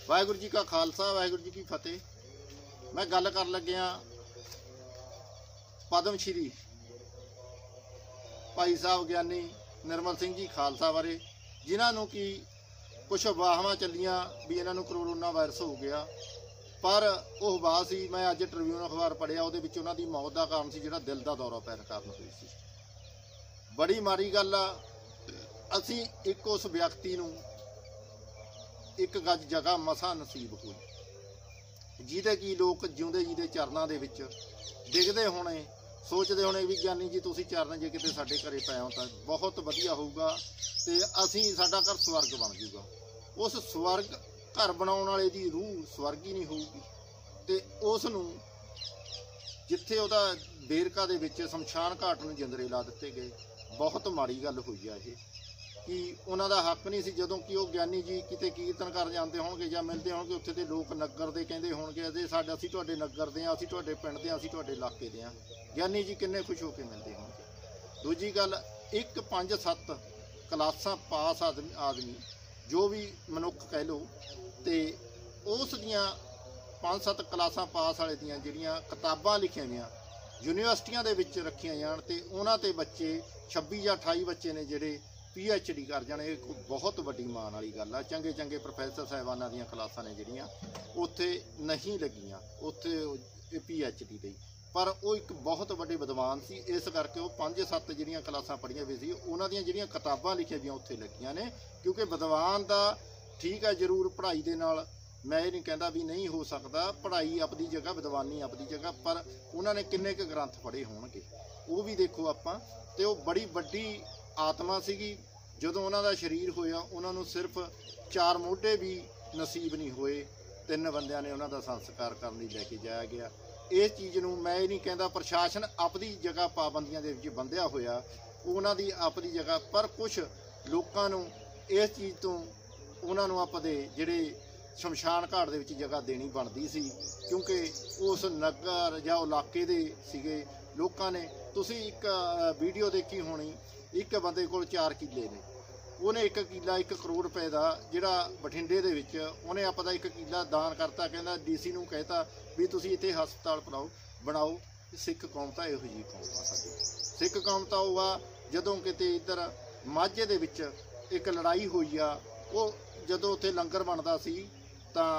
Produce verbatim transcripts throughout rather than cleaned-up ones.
वाहिगुरू जी का खालसा वाहिगुरू जी की फतेह। मैं गल कर लग्या पद्म श्री भाई साहब ज्ञानी निर्मल सिंह जी खालसा बारे, जिन्हों की कुछ अफवाहां चलियां भी इन्हों कोरोना वायरस हो गया, पर वह अफवाह सी। मैं अज ट्रिब्यून अखबार पढ़िया, वो उन्हों की मौत का कारण से जो दिल का दौरा पैन कारण हुई सी। बड़ी माड़ी गल आ, असी एक उस व्यक्ति नूं एक गज जगह मसा नसीब हुई, जिहदे की लोग जिउंदे जी दे चरनां दे विच डिगदे होने, सोचते होने भी ज्ञानी जी तुसीं चरण जे किते साडे घरे पै आओ तां बहुत वधिया होऊगा ते असीं साडा घर स्वर्ग बन जूगा। उस स्वर्ग घर बनाउण वाले दी रूह स्वर्ग ही नहीं होऊगी ते उस नूं जिथे उहदा बेरका दे विच शमशान घाट नूं जिंदरे ला दित्ते गए। बहुत माड़ी गल हुई है ये कि उन्हां दा हक नहीं सी। जदों कि वो ज्ञानी जी किते कीर्तन कर जाते होणगे जां मिलते होणगे, उत्थे दे लोग नगर दे कहंदे होणगे अजे साडा असीं तुहाडे नगर दे आं, असीं तुहाडे पिंड दे आं, असीं तुहाडे इलाके दे आं। ज्ञानी जी किन्ने खुश होकर मिलते होणगे। दूजी गल, एक पंज सत्त क्लासां पास आदमी आदमी जो भी मनुख कह लो, तो उस दियां पांच सत्त क्लासां पास वाले दियां जिहड़ियां किताबां लिखियां गईयां यूनीवर्सिटियां दे विच रखियां जाण ते उन्हां ते बच्चे छब्बी या अठाई बच्चे ने जिहड़े पी एच डी कर जाने, एक बहुत वड्डी मान वाली गल है। चंगे चंगे प्रोफैसर साहिबाना दियां क्लासां ने जिहड़ियां उत्थे नहीं लगियां, उत्थे पी एच डी दे, पर वो एक बहुत वड्डे विद्वान सी, इस करके वो पंज सत्त जिहड़ियां क्लासां पढ़ियां भी सी, उन्हां दियां जिहड़ियां किताबां लिखियां गईयां उत्थे लगियां ने। क्योंकि विद्वान दा ठीक है जरूर पढ़ाई दे नाल मैं ये नहीं कहता भी नहीं हो सकता, पढ़ाई अपनी जगह विद्वानी अपनी जगह, पर उन्होंने किन्ने क ग्रंथ पढ़े होणगे वो भी देखो आपां। ते वो बड़ी वड्डी आत्मा सीगी। जदों उन्हां दा शरीर होया उन्हां नूं सिर्फ चार मोढे भी नसीब नहीं होए, तिन बंदियां ने उन्हां दा संस्कार करन लई लैके जाया गया। इस चीज़ नूं मैं ये नहीं कहता, प्रशासन अपनी जगह पाबंदियां दे विच बंधिया होया, उन्हां दी अपनी जगह, पर कुछ लोकां नूं इस चीज़ तो उन्हां नूं आपदे जिहड़े शमशान घाट दे विच जगह देनी बनती सी, क्योंकि उस नगर जां इलाके दे सीगे लोकां ने। तुसीं एक वीडियो देखी होनी, एक बंदे कोल चार किले ने, उन्हें एक किला एक करोड़ रुपए का जिहड़ा बठिंडे दे विच उन्हें आपदा एक किला दान करता, कहंदा डी सी नूं कहता भी तुसीं इत्थे हस्पताल बनाओ बनाओ सिख कौम तां इहो जी कौम आ साडी। सिख कौम तां ओह आ जदों किते इधर माझे दे विच एक लड़ाई होई आ, वो जदों उत्थे लंगर बनदा सी तां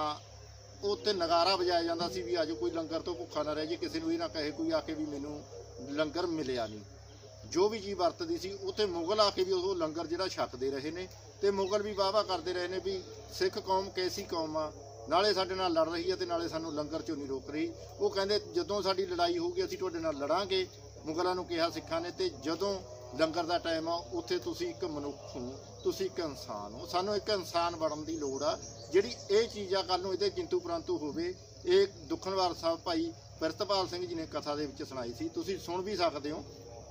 उत्थे नगारा वजाया जांदा सी भी अज कोई लंगर तो भुखा ना रह जे, किसी नूं ये ना कहे कोई आके भी मैनूं लंगर मिलिया नहीं। जो भी चीज़ वरतदी सी उत्थे मुगल आके भी वो लंगर जिहड़ा छकदे रहे ने, ते मुगल भी वाह वाह करते रहे ने भी सिख कौम कैसी कौम आ, नाले साडे नाल लड़ रही है ते नाले सानूं लंगर चों नहीं रोक रही। वो कहंदे जदों साडी लड़ाई होगी असीं तुहाडे नाल लड़ांगे, मुगलों नूं कहा सिखां ने, ते जदों लंगर का टाइम आ उत्थे तुसीं एक मनुख हो, तुसीं एक इंसान हो, सानूं एक इंसान बनन दी लोड़ आ। जिहड़ी ये चीज़ आ कल नूं इहदे किंतु परंतु होवे, ये दुखनवार साहब भाई पिरतपाल सिंह जी ने कथा दे विच सुणाई सी, तुसीं सुण भी सकदे हो।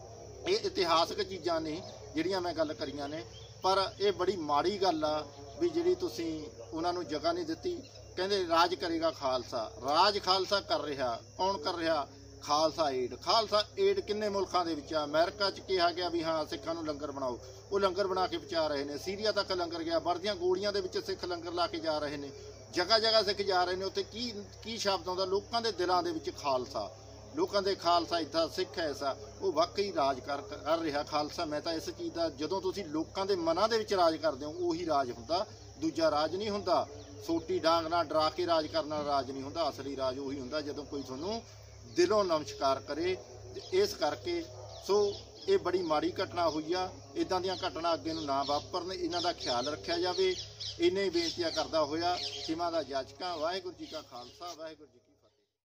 ये इतिहासक चीज़ां ने जिहड़ियां मैं गल करियां ने, पर यह बड़ी माड़ी गल आ भी जिहड़ी तुसीं उन्हां नूं जगह नहीं दित्ती। कहंदे राज करेगा खालसा, राज खालसा कर रहा, कौन कर रहा? खालसा एड। खालसा एड किन्ने मुल्कां दे विच आ? अमेरिका च कहा गया भी हाँ सिखां नूं लंगर बनाओ, वो लंगर बना के पहुँचा रहे हैं। सीरिया तक लंगर गया, वरदियां गोलियां दे विच सिख लंगर ला के जा रहे हैं, जगह जगह सिख जा रहे हैं। उत्थे की की शब्द आउंदा लोकां दे दिलां दे विच? खालसा। लोकां दे खालसा इत्था सिख ऐसा, वो वाकई राज कर कर रहा खालसा। मैं तो इस चीज़ का जदों तुसीं लोकां दे मनां दे विच राज करदे हो उही राज हुंदा, दूजा राज नहीं हुंदा। सोटी डांग नाल डरा के राज करना राज नहीं हुंदा, असली राज उही हुंदा जदों कोई तुहानूं दिलों नमस्कार करे। इस करके सो ये बड़ी माड़ी घटना हुई आ, इदां दीयां घटना अगे नूं ना वापरन, इन्हां दा ख्याल रखिया जावे। इन्ने बेनतियां करदा होया सिमा दा जाचकां। वाहिगुरू जी का खालसा वाहिगुरू जी की